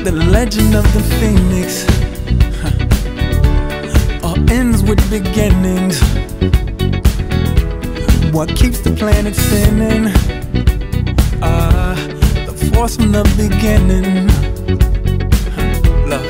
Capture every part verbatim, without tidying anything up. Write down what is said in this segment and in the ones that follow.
The legend of the phoenix huh. all ends with beginnings. What keeps the planet spinning? Ah, uh, the force from the beginning. Huh. Love.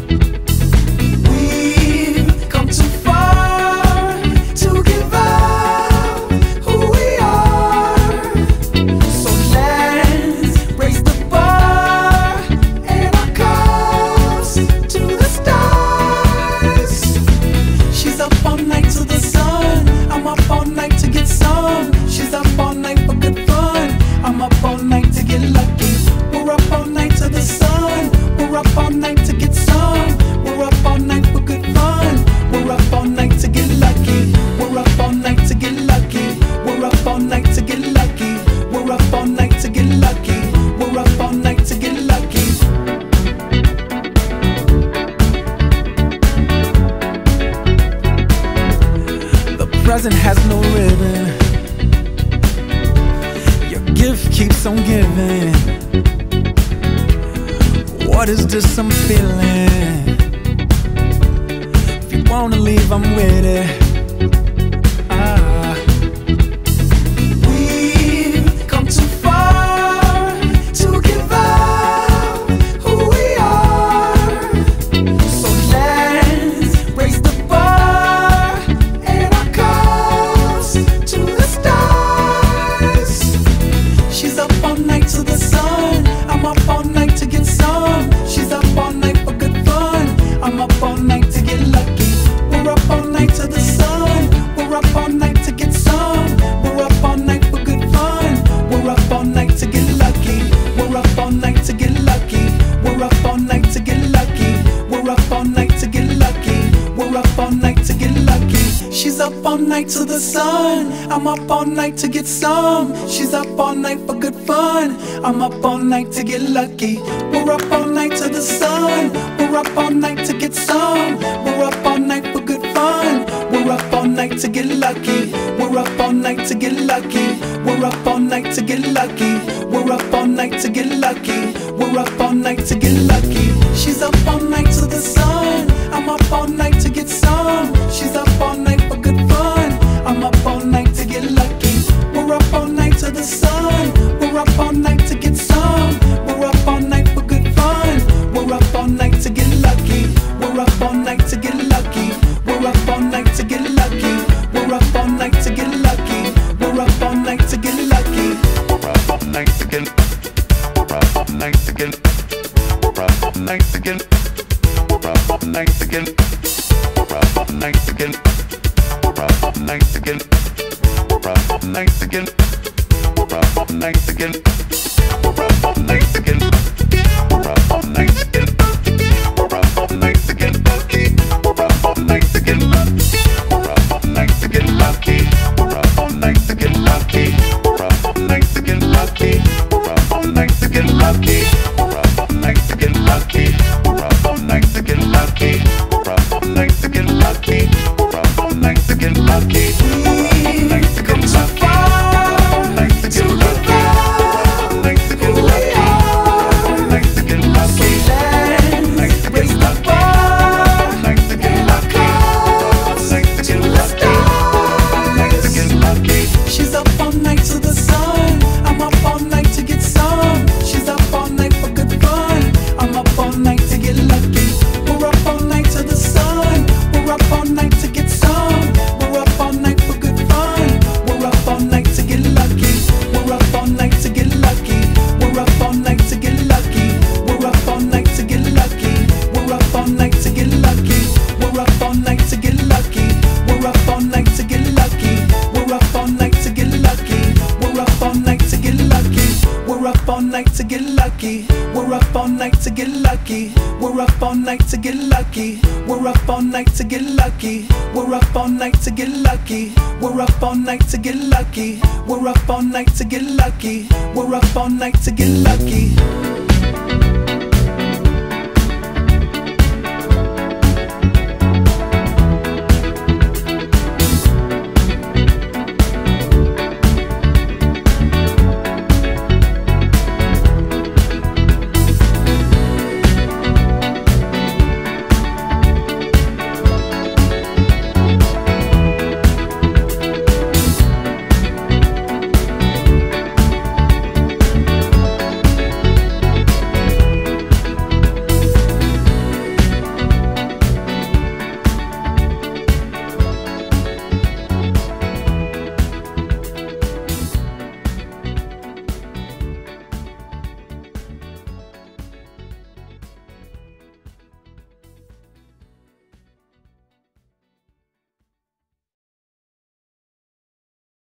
We've come too far to give up who we are. So let's raise the bar and our cups to the stars. She's up all night to the sun. I'm up all night to get some. She's up all night for good fun. I'm up all night to get lucky. We're up all night to the sun. We're up all night to get some. We're up all night for good fun. We're up all night to get lucky. We're up all night to get lucky. We're up all night to get lucky. We're up all night to get lucky. We're up all night to get lucky. The present has no ribbon. Your gift keeps on giving. What is this I'm feeling? If you wanna leave, I'm with it. Ah. We've come too far to give up who we are. So let's raise the bar and our cups to the stars. She's up all night to the sun. I'm up all night to get some. She's up all night for good fun. I'm up all night to get lucky. We're up all night to the sun. We're up all night to get some. We're up all night for good fun. We're up all night to get lucky. We're up all night to get lucky. We're up all night to get lucky. We're up all night to get lucky. We're up all night to get lucky. She's up all night to the sun. I'm up all night to get some. She's up all night for good fun. I'm up all night to get lucky. We're up all night to the sun. We're up all night to get some. We're up all night for good fun. We're up all night to get lucky. We're up all night to get lucky. We're up all night to get lucky. We're up all night to get lucky. We're up all night to get lucky. She's up all night to the sun. I'm up all night to get some. She's up all night for good fun. I'm up all night to get lucky. We're up all night to the sun. We're up all night to get some. We're up all night for good fun. We're up all night to get lucky. We're up all night to get lucky. We're up all night to get lucky. We're up all night to get lucky. We're up all night to get lucky. We're up all night to get. We're up all night to get. We're up all night to get. We're up all night to get. We're up all night to get. We're up all night to get. We're up all night to get. We're up all night to get. We're up all night to get. We're up all night to get. We're up all night to get lucky. We're up all night to get lucky. We're up all night to get lucky. We're up all night to get lucky. We're up all night to get lucky. We're up all night to get lucky. We're up all night to get lucky. We're up all night to get lucky. We're up all night to get lucky. We're up all night to get lucky. We're up all night to get lucky. We're up all night to get lucky. We're up all night to get lucky. We're up all night to get lucky.